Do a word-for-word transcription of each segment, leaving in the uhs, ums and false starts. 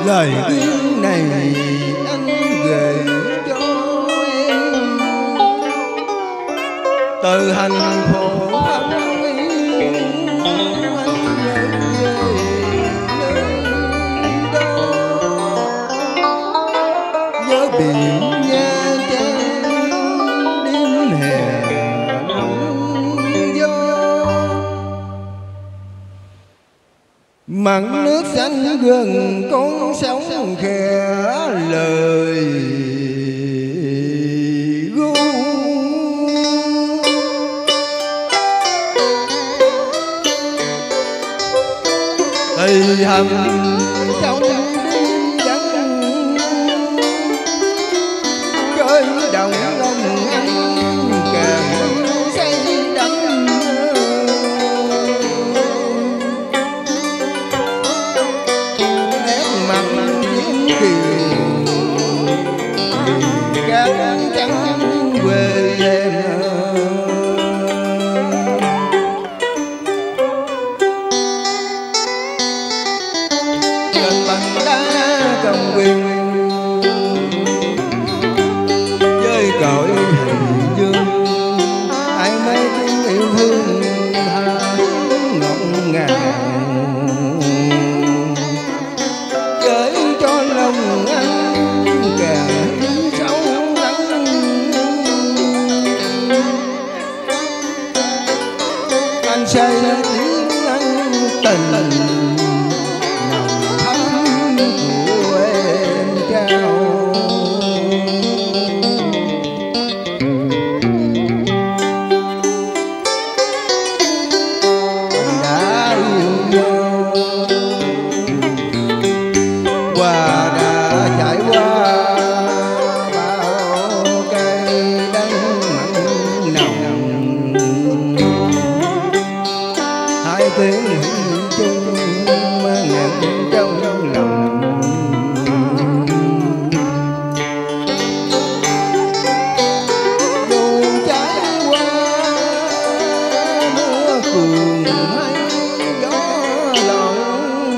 lời duyên này anh gửi cho em từ hành khổ thân yêu anh nhớ về nơi đó nhớ biển Nha Trang đêm hè nắng gió mặn nước xanh gần con sóng khẽ lời ru thì hầm trong đêm vắng cơi đồng lòng anh càng say đắm nét mặt những kiều gác trắng quê em bằng đá cầm quyền với cõi hình dương ai mấy tiếng yêu thương tha ngọt ngào gửi cho lòng anh càng sâu lắng anh say tiếng anh tình qua đã trải qua bao cây đắng mặn nồng hai tiếng chung ngàn trong lòng dù trải qua mưa cuồng hay gió lộng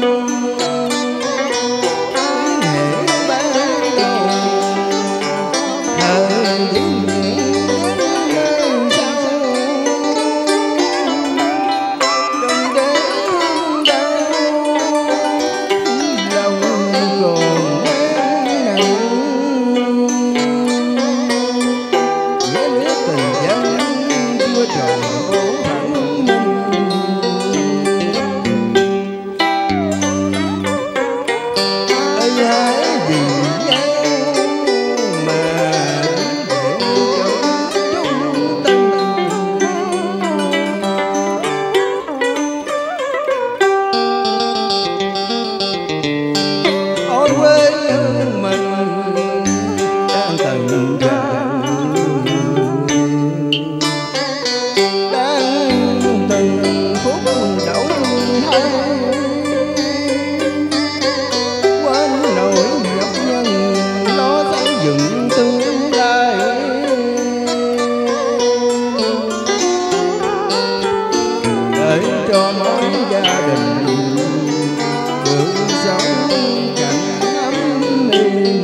cho mỗi gia đình được sống cảnh ấm êm.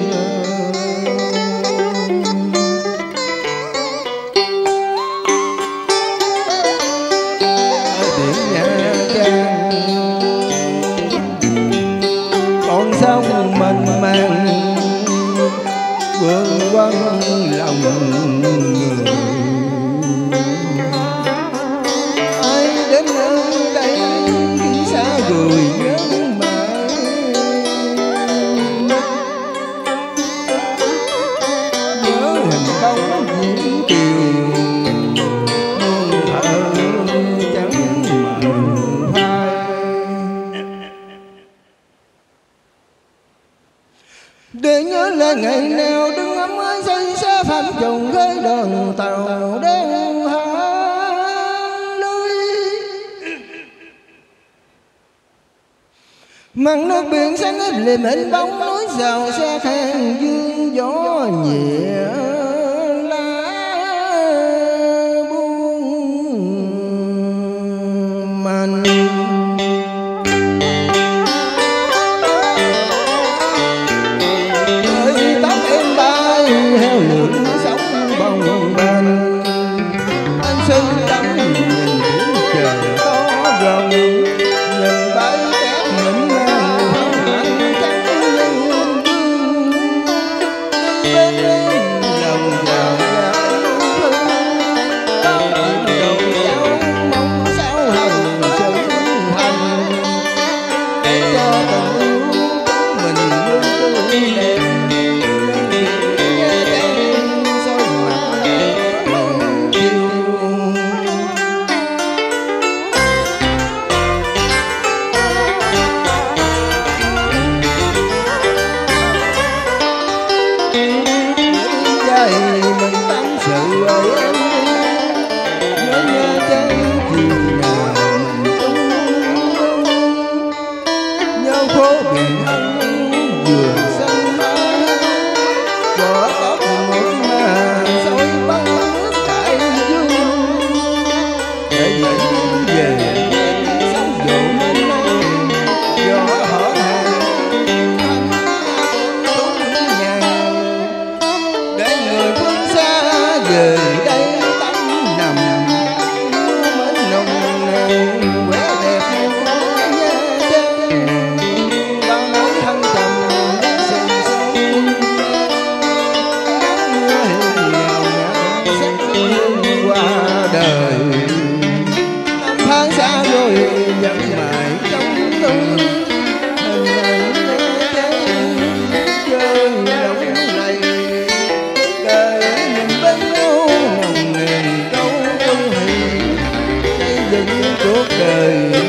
Ở biển Nha Trang con sông mênh mang vương vấn lòng người. Đến nơi đây xa gửi nhớ mãi, nhớ hình bóng những chiều muôn thở chẳng mờ phai. Để nhớ lại ngày nào đứng ấm ái say xa phạm chồng ghế đoàn tàu đen hai. Mặn nước biển xanh ít liềm hình bóng núi rào xa khen dương gió nhẹ lá buông manh. sao khô biển hân vừa sân mai cho tóc ngược mà soi băng nước đại dương để dẫn về sóng dỗ mênh mang gió hở hàng thanh thúng nhàn để người phương xa về đây tắm nằm mến nồng nàn vẻ đẹp của Nha Trang bao nỗi thăng trầm sừng sững nắng mưa hiu nghèo ngạt sắc hương qua đời năm tháng xa rồi vẫn mãi trong tâm hình ảnh Nha Trang chơi lòng này đời mình bên nhau nồng nàn câu ân hận xây dựng cuộc đời